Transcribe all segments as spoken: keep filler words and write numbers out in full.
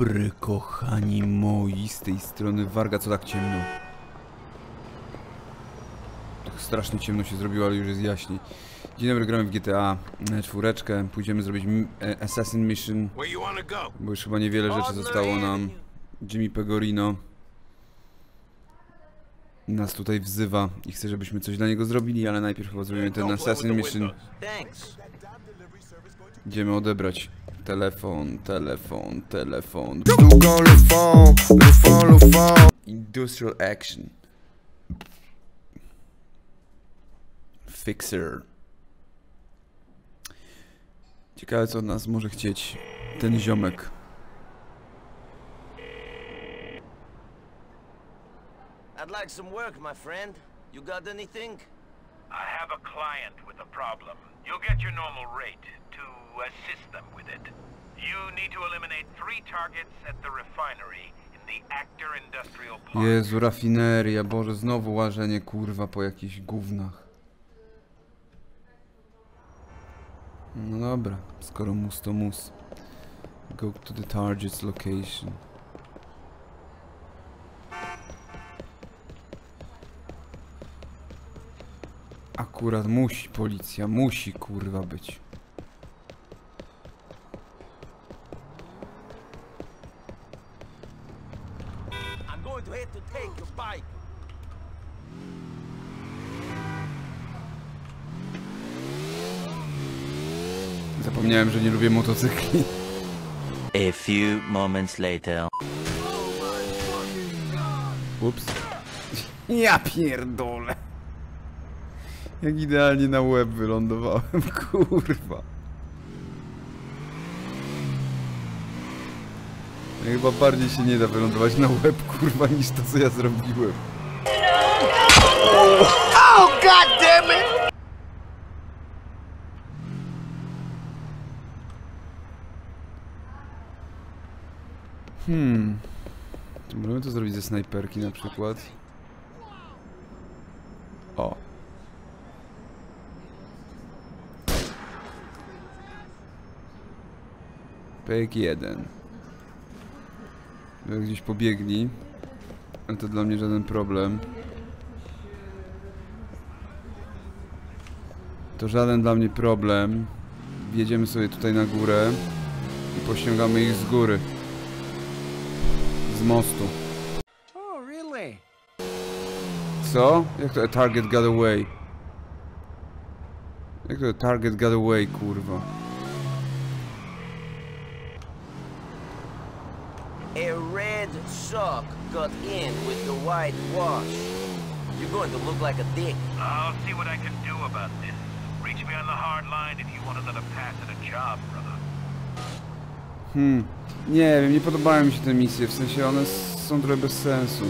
dobry, kochani moi, z tej strony Warga. Co tak ciemno? Tak strasznie ciemno się zrobiło, ale już jest jaśniej. Dzień dobry, gramy w G T A czwóreczkę. Pójdziemy zrobić Assassin Mission, bo już chyba niewiele rzeczy zostało nam. Jimmy Pegorino nas tutaj wzywa i chce, żebyśmy coś dla niego zrobili, ale najpierw chyba zrobimy ten Assassin Mission. Idziemy odebrać telefon, telefon, telefon. Industrial Action. Fixer. Ciekawe, co od nas może chcieć ten ziomek. I'd like some work, my friend. You got anything? I have a client with a problem. You'll get your normal rate to assist them with it. You need to eliminate three targets at the refinery in the Actor Industrial Park. Jezu, rafineria, Boże, znowu łażenie, kurwa, po jakichś gównach. No dobra, skoro mus to mus. Go to the target's location. Akurat musi policja, musi kurwa być. I'm going to have to take your bike. Zapomniałem, że nie lubię motocykli. A few moments later. Ups. Ja pierdolę. Jak idealnie na łeb wylądowałem, kurwa. Chyba bardziej się nie da wylądować na łeb, kurwa, niż to, co ja zrobiłem. Oh, god damn it! Hmm. Czy możemy to zrobić ze snajperki na przykład? O. Pek jeden. Gdzieś pobiegli. Ale to dla mnie żaden problem. To żaden dla mnie problem. Wjedziemy sobie tutaj na górę i pościągamy ich z góry. Z mostu. Oh, really? Co? Jak to a target got away? Jak to a target got away, kurwa? A red sock got in with the white wash. You're going to look like a dick. I'll see what I can do about this. Reach me on the hard line if you want another pass at a job, brother. Hmm. Nie wiem, nie podobają mi się te misje, w sensie one są trochę bez sensu.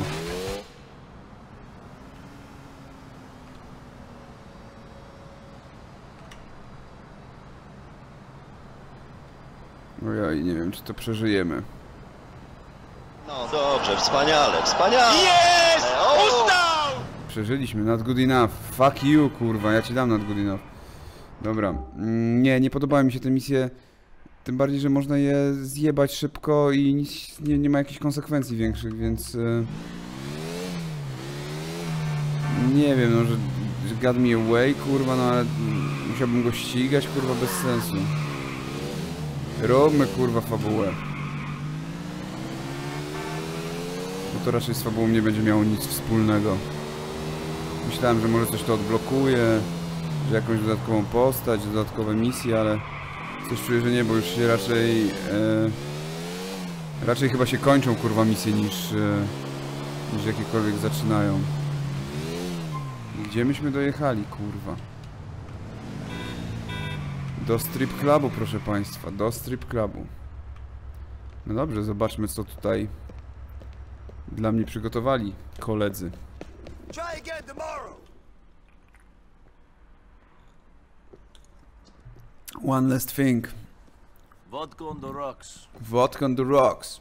Ojej, nie wiem, czy to przeżyjemy. No dobrze, wspaniale, wspaniale! Jest! Ustał! Przeżyliśmy, not good enough. Fuck you, kurwa, ja ci dam not good enough. Dobra, mm, nie, nie podobały mi się te misje. Tym bardziej, że można je zjebać szybko i nic, nie, nie ma jakichś konsekwencji większych, więc... Yy... Nie wiem, no, że, że got me away, kurwa, no ale musiałbym go ścigać, kurwa, bez sensu. Róbmy, kurwa, fabułę. Bo to raczej z fabułą nie będzie miało nic wspólnego. Myślałem, że może coś to odblokuje, że jakąś dodatkową postać, dodatkowe misje, ale... Coś czuję, że nie, bo już się raczej... E, raczej chyba się kończą, kurwa, misje, niż... E, niż jakiekolwiek zaczynają. Gdzie myśmy dojechali, kurwa? Do strip clubu, proszę państwa, do strip clubu. No dobrze, zobaczmy, co tutaj dla mnie przygotowali koledzy. Try again tomorrow. One last thing. Vodka on the rocks. Vodka on the rocks.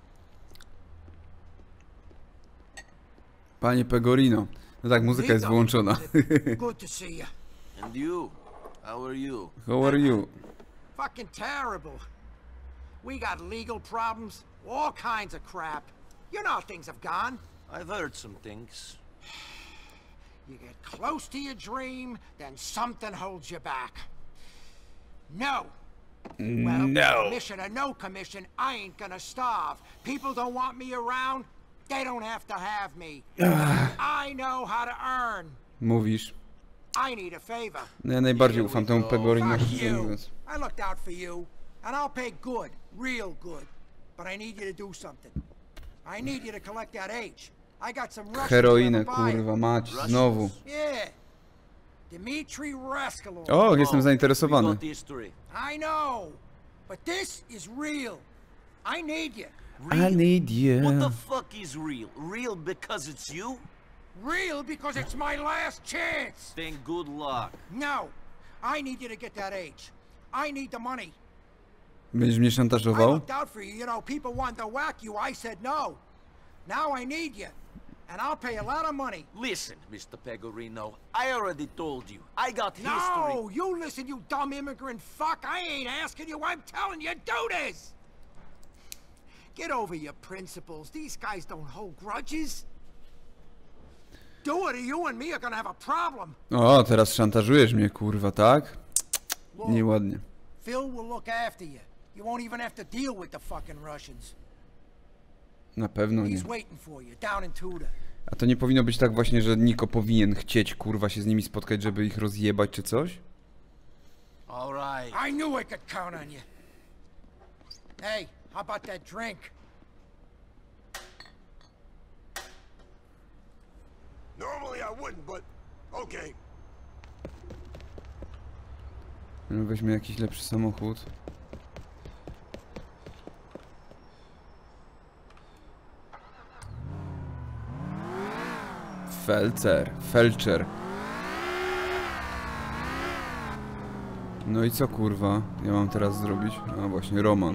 Panie Pegorino. No tak, muzyka jest wyłączona. Good to see you. And you? How are you? How are you? Fucking terrible. We got legal problems. All kinds of crap. You know how things have gone. I've heard some things. You get close to your dream, then something holds you back. No. Well, No. commission or no commission, I ain't gonna starve. People don't want me around, they don't have to have me. I know how to earn. Mówisz. I need a favor. No ja najbardziej ufam temu Pegorino, Fuck szczerze you. mówiąc. I looked out for you, and I'll pay good, real good. But I need you to do something. I need you to collect that H. I got some Russians Heroinę, gonna buy it. kurwa, mać, znowu. Yeah. Dmitri Rascalov. O, jestem We zainteresowany. got these three. I know, but this is real. I need you. I need you. What the fuck is real? Real because it's you? Real because it's my last chance. Then good luck. No, I need you to get that H. I need the money. Będziesz mnie I szantażował? looked out for you. You know, people wanted to whack you. I said no. Now I need you. And I'll pay a lot of money. Listen, Mister Pegorino, I already told you. I got history. No, you listen, you dumb immigrant fuck. I ain't asking you. I'm telling you, do this. Get over your principles. These guys don't hold grudges. Do it or you and me are gonna have a problem. O, teraz szantażujesz mnie, kurwa, tak? Look, Nieładnie. Phil will look after you. You won't even have to deal with the fucking Russians. Na pewno nie. He's waiting for you down in Tudor. A to nie powinno być tak właśnie, że Niko powinien chcieć, kurwa, się z nimi spotkać, żeby ich rozjebać czy coś? All right. I knew I could count on you. Hey, how about that drink? Normally I wouldn't, but okay. Weźmy jakiś lepszy samochód. Felcer, Felcher. No i co, kurwa? Ja mam teraz zrobić? A właśnie, Roman.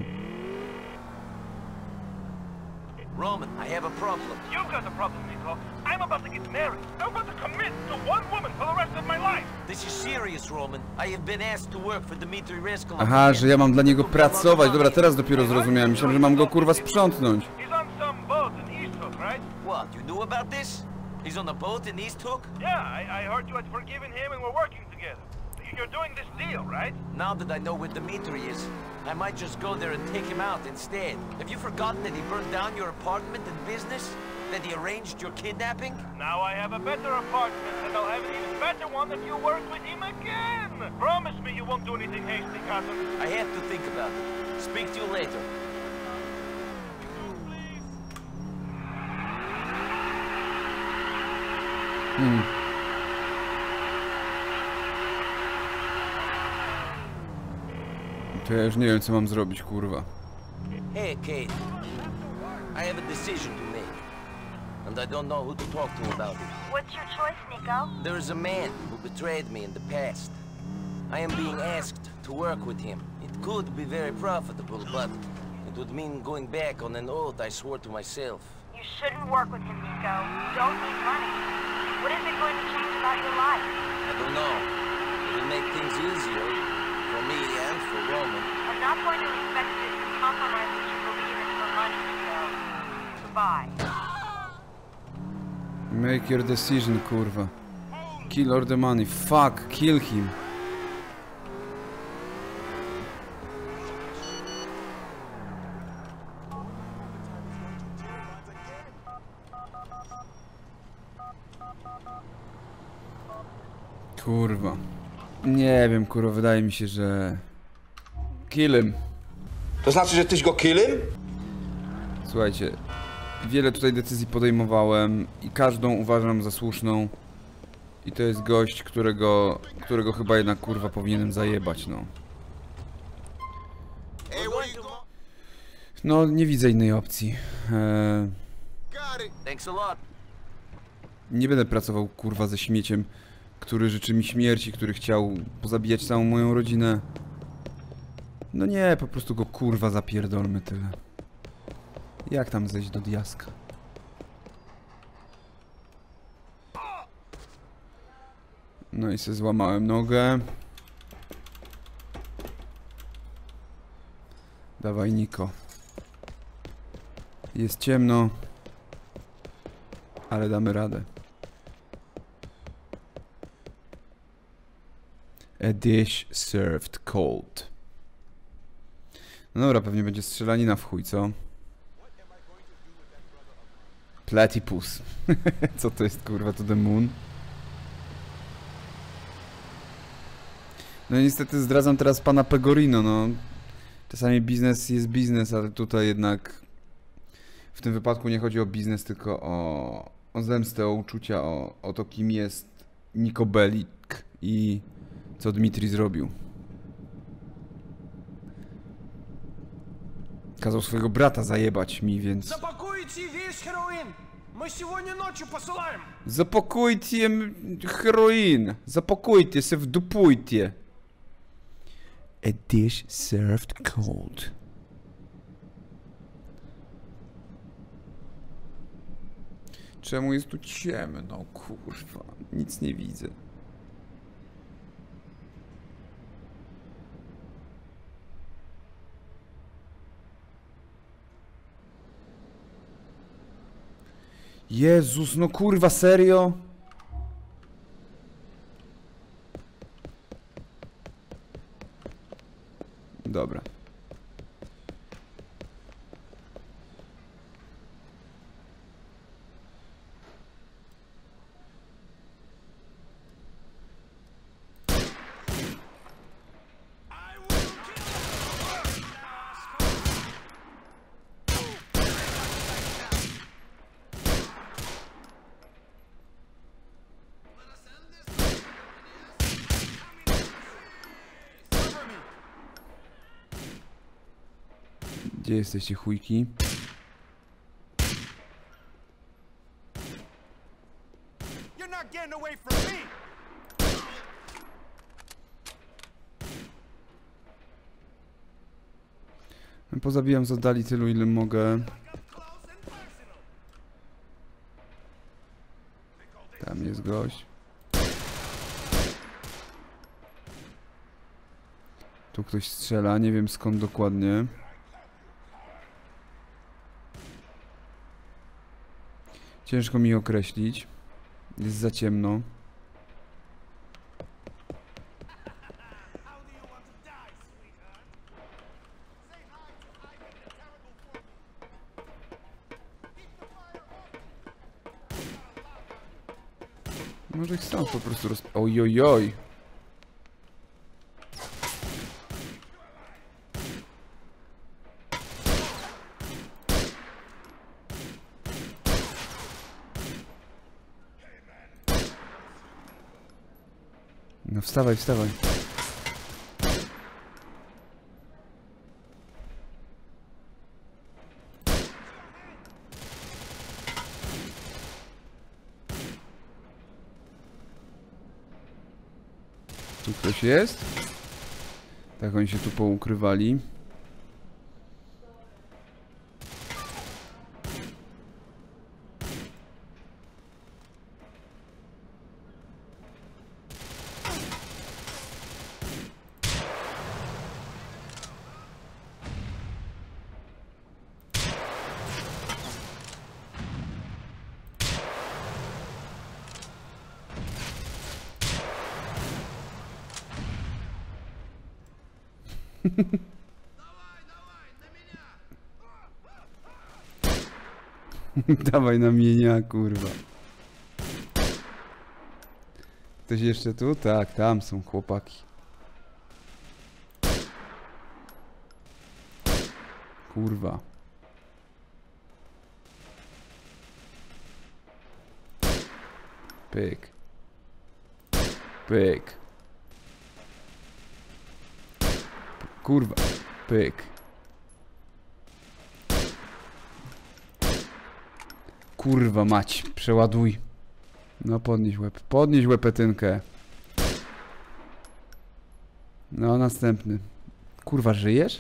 Roman, I have a problem. You've got a problem, Nico. I'm about to get married. I'm about to commit to one woman for the rest of my life. This is serious, Roman. I have been asked to work for Dmitri Rascalov. Aha, że ja mam dla niego pracować. Dobra, teraz dopiero zrozumiałem. Myślałem, że mam go, kurwa, sprzątnąć. He's on some boat in East Hook, right? What, you knew about this? He's on a boat in East Hook? Yeah, I, I heard you had forgiven him and we're working together. You're doing this deal, right? Now that I know where Dmitri is, I might just go there and take him out instead. Have you forgotten that he burned down your apartment and business? That he arranged your kidnapping? Now I have a better apartment, and I'll have an even better one if you work with him again. Promise me you won't do anything hasty, cousin. I have to think about it. Speak to you later. Hmm. To ja już nie wiem, co mam zrobić, kurwa. Hey, Kate. I have a decision to make. And I don't know who to talk to about it. What's your choice, Nico? There is a man who betrayed me in the past. I am being asked to work with him. It could be very profitable, but it would mean going back on an oath I swore to myself. You shouldn't work with him, Nico. You don't need money. What is it going to change about your life? I don't know. It will make things easier for me and for Roman. I'm not going to expect you to compromise what you believe in for money, Nico. Goodbye. Make your decision, kurwa. Kill all the money. Fuck, kill him. Kurwa. Nie wiem, kurwa, wydaje mi się, że... Kill him. To znaczy, że tyś go killem? Słuchajcie, wiele tutaj decyzji podejmowałem i każdą uważam za słuszną. I to jest gość, którego, którego chyba jednak, kurwa, powinienem zajebać, no. No, nie widzę innej opcji. Eee, Thanks a lot. nie będę pracował, kurwa, ze śmieciem, który życzy mi śmierci, który chciał pozabijać całą moją rodzinę. No nie, po prostu go, kurwa, zapierdolmy, tyle. Jak tam zejść do diaska? No i se złamałem nogę. Dawaj, Niko. Jest ciemno, ale damy radę. A dish served cold. No dobra, pewnie będzie strzelanina w chuj, co? Platypus. Co to jest, kurwa, to the moon? No niestety zdradzam teraz pana Pegorino, no. Czasami biznes jest biznes, ale tutaj jednak w tym wypadku nie chodzi o biznes, tylko o, o zemstę, o uczucia, o, o to, kim jest Niko Bellic i co Dmitri zrobił. Kazał swojego brata zajebać mi, więc... Запакуйте весь heroin! Мы сегодня ночью посылаем! Zapakujcie heroin! Zapakujcie się, wdupujcie! A dish served cold. Czemu jest tu ciemno, kurwa? Nic nie widzę. Jezus, no kurwa, serio? Dobra. Gdzie jesteście, chujki? You're not getting away from me! Pozabijam z oddali tylu, ile mogę. Tam jest gość. Tu ktoś strzela, nie wiem skąd dokładnie. Ciężko mi określić. Jest za ciemno. Może ich stąd po prostu roz... Ojojoj! No wstawaj, wstawaj. Tu ktoś jest? Tak, oni się tu poukrywali. Dawaj na mienia, kurwa. Ktoś jeszcze tu? Tak, tam są chłopaki. Kurwa. Pyk. Pyk. Kurwa. Pyk. Kurwa mać. Przeładuj. No podnieś łeb. Podnieś łepetynkę. No następny. Kurwa, żyjesz?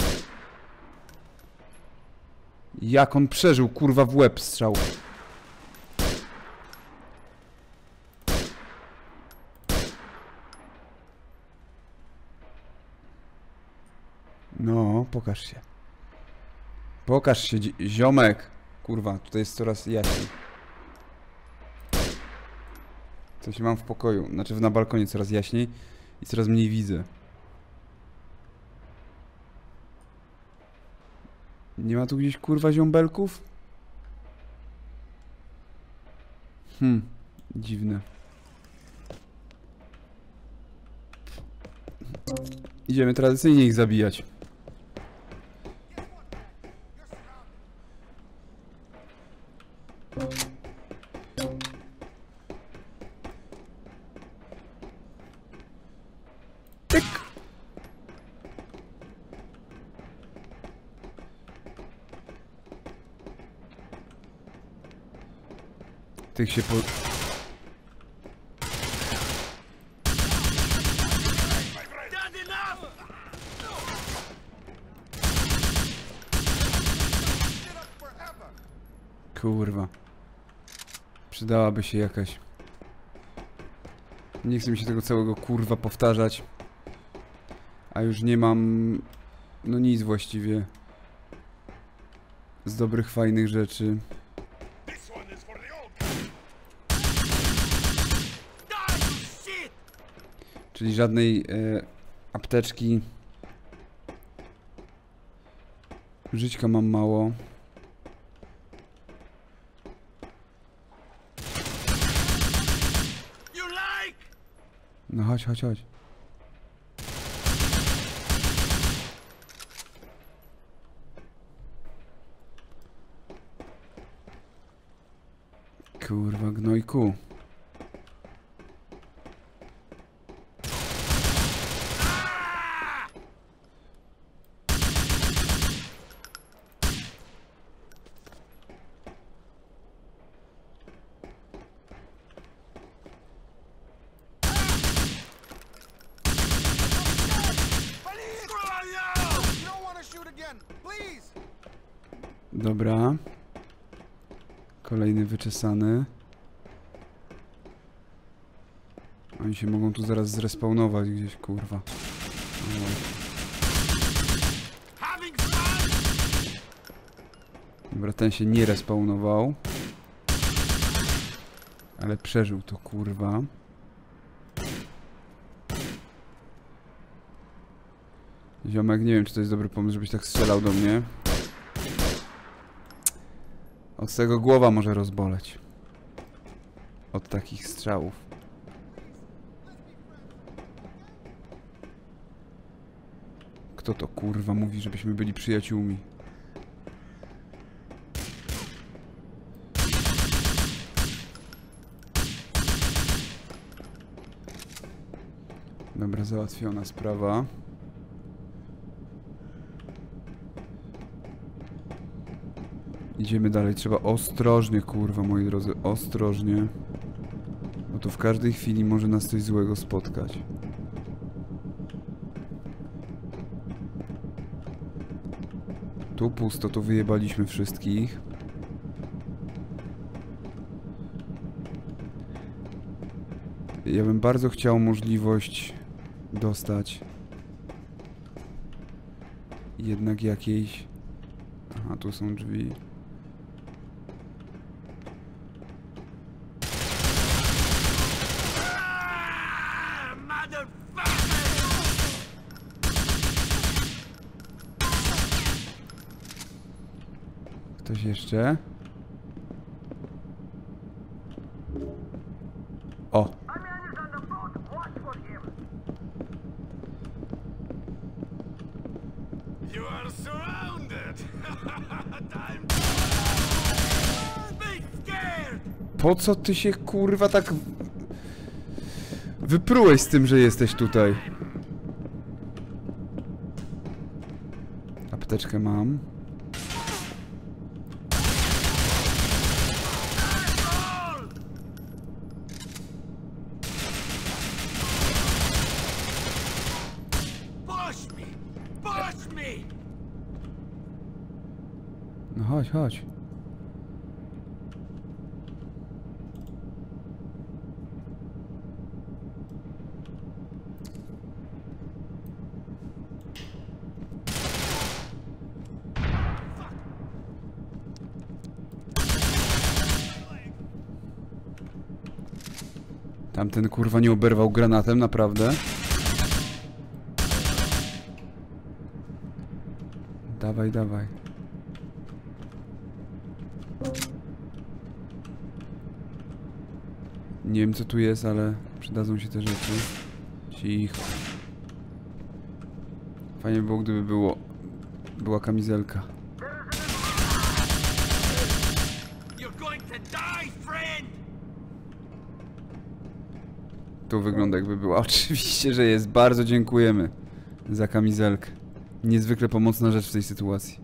Jak on przeżył, kurwa, w łeb strzał. No, pokaż się. Pokaż się, ziomek. Kurwa, tutaj jest coraz jaśniej. Co się mam w pokoju, znaczy na balkonie coraz jaśniej i coraz mniej widzę. Nie ma tu gdzieś kurwa ziombelków? Hmm, dziwne. Idziemy tradycyjnie ich zabijać. Tyk! Tych się po... Kurwa. Przydałaby się jakaś. Nie chcę mi się tego całego kurwa powtarzać. A już nie mam... No nic właściwie. Z dobrych, fajnych rzeczy. Czyli żadnej e, apteczki. Żyćka mam mało. No chodź, chodź, chodź. Kurwa, gnojku. Dobra. Kolejny wyczesany. Oni się mogą tu zaraz zrespawnować gdzieś, kurwa. Dobra, ten się nie respawnował. Ale przeżył to, kurwa. Ziomek, nie wiem, czy to jest dobry pomysł, żebyś tak strzelał do mnie. Od tego głowa może rozboleć. Od takich strzałów. Kto to kurwa mówi, żebyśmy byli przyjaciółmi? Dobra, załatwiona sprawa. Idziemy dalej, trzeba ostrożnie, kurwa, moi drodzy, ostrożnie. Bo to w każdej chwili może nas coś złego spotkać. Tu pusto, tu wyjebaliśmy wszystkich. Ja bym bardzo chciał możliwość dostać jednak jakiejś... Aha, tu są drzwi. Ktoś jeszcze? O! Po co ty się kurwa tak wyprułeś z tym, że jesteś tutaj? Apteczkę mam. No chodź, chodź. Tamten kurwa nie oberwał granatem, naprawdę. Dawaj, dawaj. Nie wiem co tu jest, ale przydadzą się te rzeczy. Cicho. Fajnie by było, gdyby było... była kamizelka. Tu wygląda jakby była. Oczywiście, że jest. Bardzo dziękujemy za kamizelkę. Niezwykle pomocna rzecz w tej sytuacji.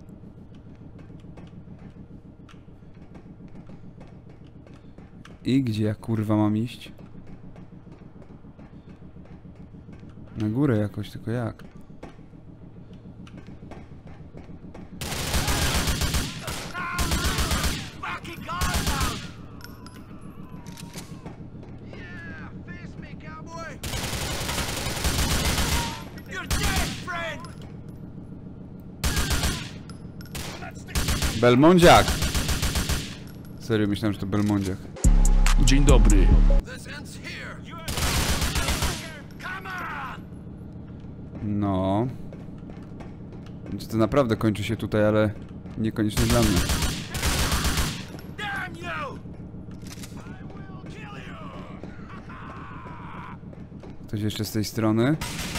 I gdzie ja kurwa mam iść? Na górę jakoś, tylko jak? Belmondziak! Serio, myślałem, że to Belmondziak. Dzień dobry. No. Znaczy, to naprawdę kończy się tutaj, ale niekoniecznie dla mnie. Ktoś jeszcze z tej strony?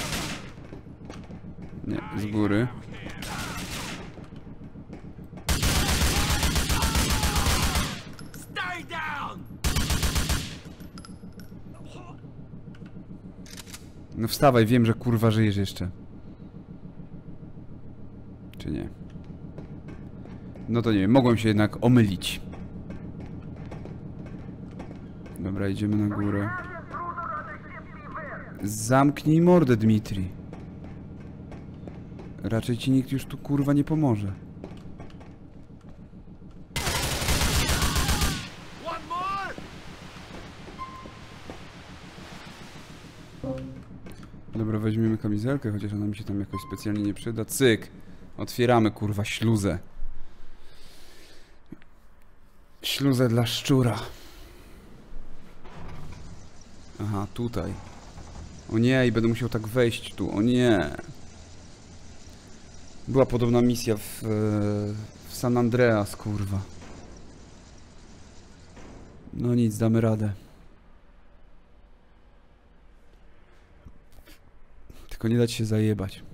Nie, z góry. No wstawaj, wiem, że kurwa żyjesz jeszcze. Czy nie? No to nie wiem, mogłem się jednak omylić. Dobra, idziemy na górę. Zamknij mordę, Dmitri. Raczej ci nikt już tu kurwa nie pomoże. Dobra, weźmiemy kamizelkę, chociaż ona mi się tam jakoś specjalnie nie przyda. Cyk! Otwieramy, kurwa, śluzę. Śluzę dla szczura. Aha, tutaj. O nie, i będę musiał tak wejść tu. O nie. Była podobna misja w, w San Andreas, kurwa. No nic, damy radę. Tylko nie dać się zajebać.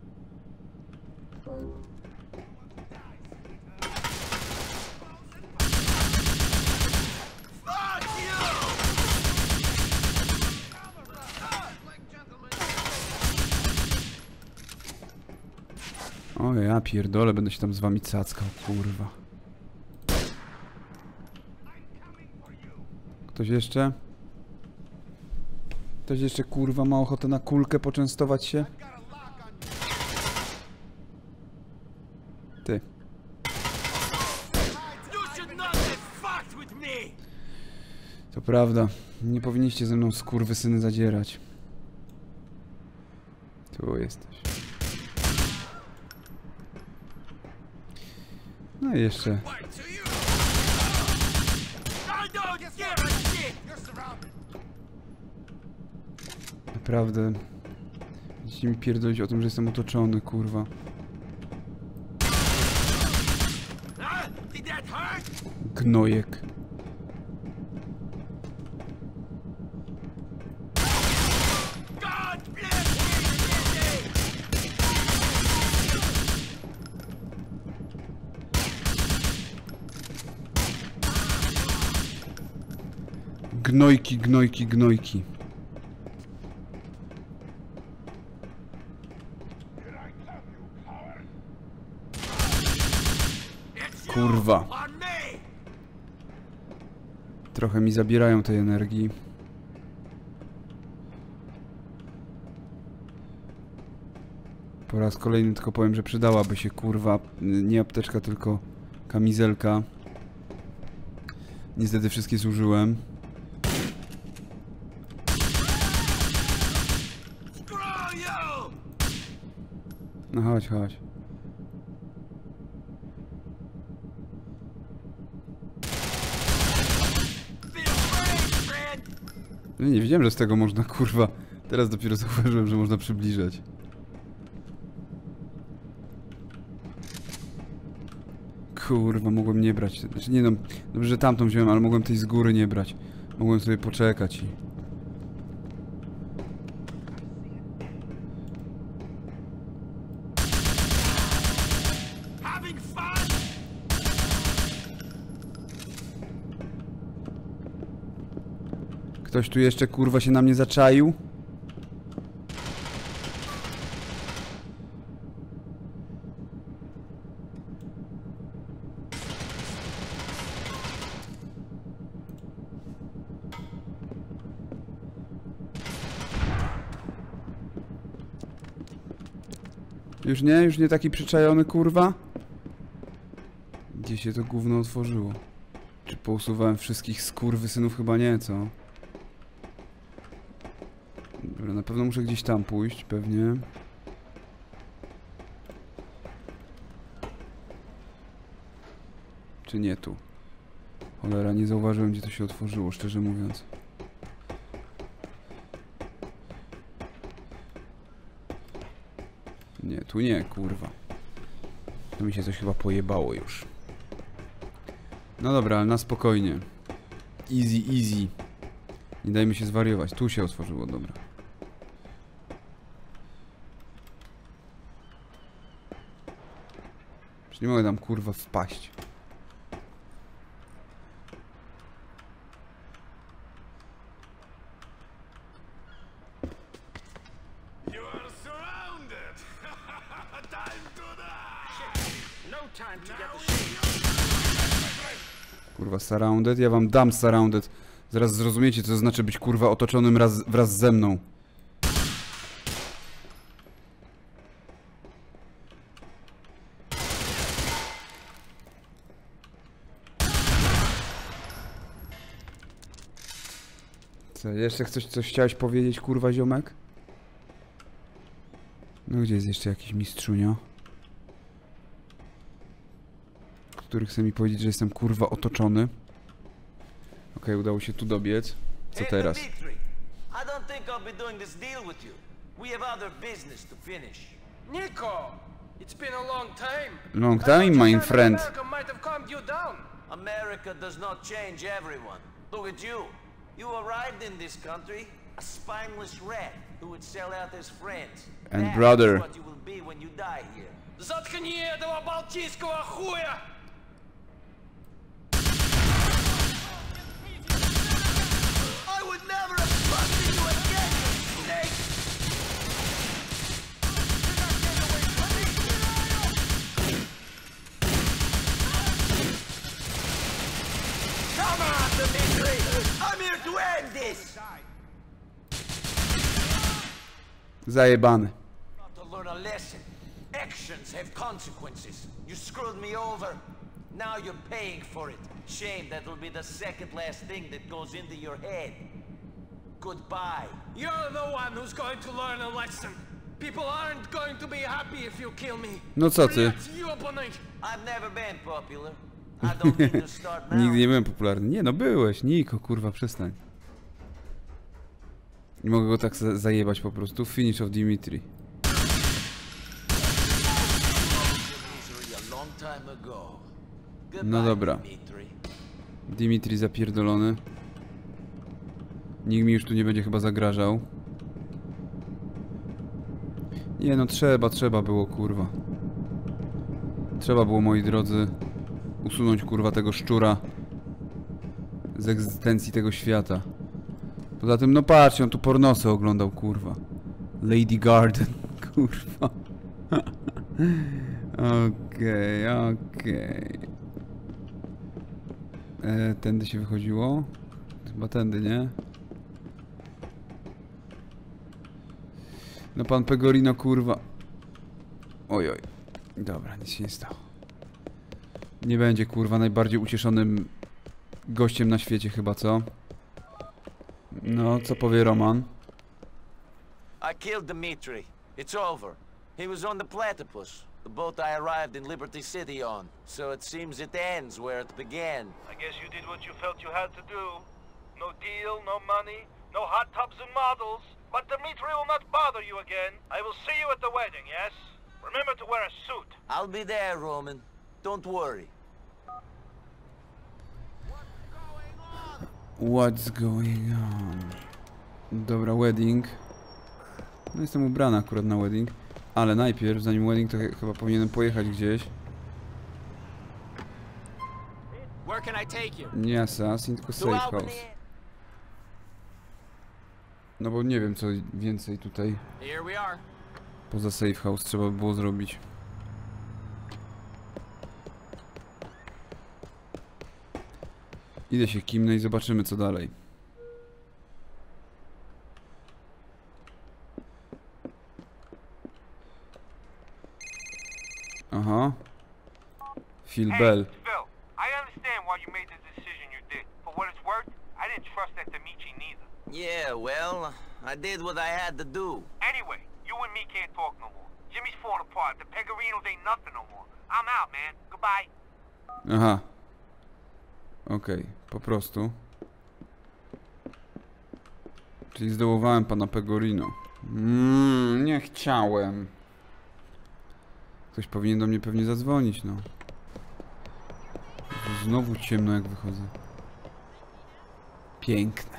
O ja pierdolę, będę się tam z wami cackał, kurwa. Ktoś jeszcze? Ktoś jeszcze, kurwa, ma ochotę na kulkę poczęstować się? Ty. To prawda. Nie powinniście ze mną skurwysyny zadzierać. Tu jesteś. No i jeszcze. Naprawdę. Będziecie mi pierdolić o tym, że jestem otoczony, kurwa. Gnojek. Gnojki, gnojki, gnojki. Kurwa. Trochę mi zabierają tej energii. Po raz kolejny tylko powiem, że przydałaby się, kurwa, nie apteczka, tylko kamizelka. Niestety wszystkie zużyłem. No chodź, chodź. No nie wiedziałem, że z tego można, kurwa. Teraz dopiero zauważyłem, że można przybliżać. Kurwa, mogłem nie brać. Znaczy, nie no, dobrze, że tamtą wziąłem, ale mogłem tej z góry nie brać. Mogłem sobie poczekać i... Ktoś tu jeszcze, kurwa, się na mnie zaczaił? Już nie? Już nie taki przyczajony, kurwa? Gdzie się to gówno otworzyło? Czy pousuwałem wszystkich skurwysynów? Chyba nie, co? Dobra, na pewno muszę gdzieś tam pójść, pewnie. Czy nie tu? Cholera, nie zauważyłem, gdzie to się otworzyło, szczerze mówiąc. Nie, tu nie, kurwa. To mi się coś chyba pojebało już. No dobra, ale na spokojnie. Easy, easy. Nie dajmy się zwariować. Tu się otworzyło, dobra. Już nie mogę tam, kurwa, wpaść. Kurwa, surrounded? Ja wam dam surrounded. Zaraz zrozumiecie, co to znaczy być, kurwa, otoczonym raz, wraz ze mną. Co, jeszcze coś, coś chciałeś powiedzieć, kurwa, ziomek? No gdzie jest jeszcze jakiś mistrzunio? Który chce mi powiedzieć, że jestem, kurwa, otoczony. Okej, okay, udało się tu dobiec. Co teraz? Nico, it's been a long time. Long time, my friend. America might have calmed you down. America does not change everyone. Look at you. You arrived in this country a spineless rat who would sell out his friends. And That brother. is what you will be when you die here. Заткни этого балтийского хуя! I would never have trusted you again, you snake! Come on, Dimitri! I'm here to end this! Zajebany. To learn a lesson. Actions have consequences. You screwed me over. Now you're paying for it. Shame that will be the second last thing that goes into your head. Goodbye. You're the one who's going to learn a lesson. People aren't going to be happy if you kill me. No co ty? I've never been popular. I don't need to start now. Nigdy nie byłem popularny. Nie no, byłeś. Niko, kurwa, przestań. Nie mogę go tak za zajebać po prostu. Finish of Dimitri. No dobra. Dimitri zapierdolony. Nikt mi już tu nie będzie chyba zagrażał. Nie no, trzeba, trzeba było, kurwa. Trzeba było, moi drodzy, usunąć, kurwa, tego szczura z egzystencji tego świata. Poza tym, no patrzcie, on tu pornosy oglądał, kurwa. Lady Garden, kurwa. Okej, okej. E, tędy się wychodziło? Chyba tędy, nie? No pan Pegorino, kurwa. Oj, oj. Dobra, nic się nie stało. Nie będzie, kurwa, najbardziej ucieszonym gościem na świecie chyba, co? No, co powie Roman? I killed Dimitri. It's over. He was on the Platypus, the boat I arrived in Liberty City on. So it seems it ends where it began. I guess you did what you felt you had to do. No deal, no money, No hot tubs and models, but Dimitri will not bother you again. I will see you at the wedding, yes? Remember to wear a suit. I'll be there, Roman. Don't worry. What's going on? Dobra, wedding. No jestem ubrany akurat na wedding. Ale najpierw, zanim wedding, to ch chyba powinienem pojechać gdzieś. Where can I take you? Nie assassin, tylko safe house. No bo nie wiem co więcej tutaj Here we are. poza safe house trzeba by było zrobić. Idę się kimnę i zobaczymy co dalej. Aha. Phil Bell. Phil, I understand why you made the decision you did. For what it's worth, I didn't trust that Dimitri neither. Yeah, well, I did what I had to do. Anyway, you and me can't talk no more. Jimmy's falling apart. The Pegorinos ain't nothing no more. I'm out, man. Goodbye. Aha. Okej, okay, po prostu. Czyli zdołowałem pana Pegorino. Mmm, nie chciałem. Ktoś powinien do mnie pewnie zadzwonić, no. Znowu ciemno jak wychodzę. Piękne.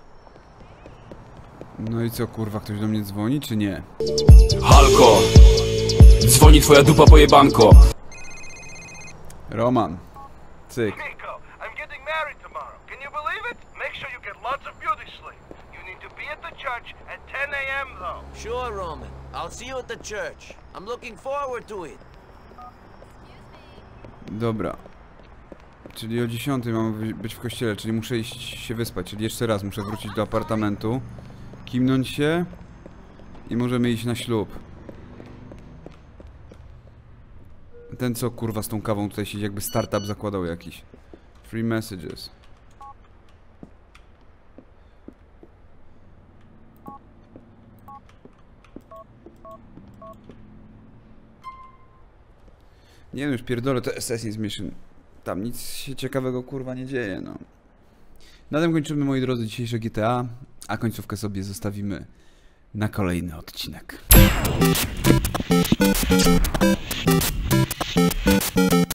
No i co kurwa, ktoś do mnie dzwoni czy nie? Halko! Dzwoni twoja dupa pojebanko. Roman. Cyk. Nico, I'm getting married tomorrow. Can you believe it? Make sure you get lots of beauty sleep. You need to be at the church at ten A M though. Sure, Roman. I'll see you at the church. I'm looking forward to it. Dobra. Czyli o dziesiątej mam być w kościele, czyli muszę iść się wyspać, czyli jeszcze raz muszę wrócić do apartamentu, kimnąć się i możemy iść na ślub. Ten co kurwa z tą kawą tutaj siedzi, jakby startup zakładał jakiś. Free messages. Nie wiem, już pierdolę to Assassin's Mission. Tam nic się ciekawego kurwa nie dzieje, no. Na tym kończymy, moi drodzy, dzisiejsze G T A, a końcówkę sobie zostawimy na kolejny odcinek.